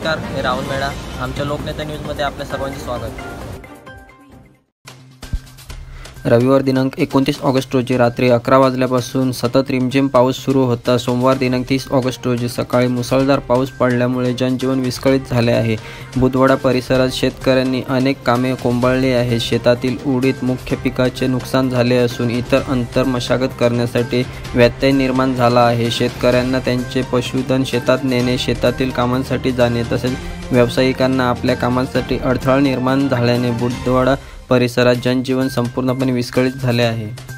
नमस्कार, मी राहुल मेडा. आमच्या लोकनेता न्यूजमध्ये आपल्या सर्वांचे स्वागत. रविवार दिनांक 29 ऑगस्ट रोजी रात्री 11 वाजल्यापासून सतत रिमझिम पाऊस सुरू होता. सोमवार दिनांक 30 ऑगस्ट रोजी सकाळी मुसळधार पाऊस पडल्यामुळे जनजीवन विस्कळीत झाले आहे. बुधवाडा परिसरात शेतकऱ्यांनी अनेक कामे कोंबळली आहेत. शेतातील उडीद मुख्य पिकाचे नुकसान झाले असून इतर अंतर मशागत करण्यासाठी व्यत्यय निर्माण झाला आहे. शेतकऱ्यांना त्यांचे पशुधन शेतात नेणे, शेतातील कामांसाठी जाणे तसेच व्यावसायिकांना आपल्या कामांसाठी अडथळा निर्माण झाल्याने बुधवाडा परिसरात जनजीवन संपूर्णपणे विस्कळीत झाले आहे.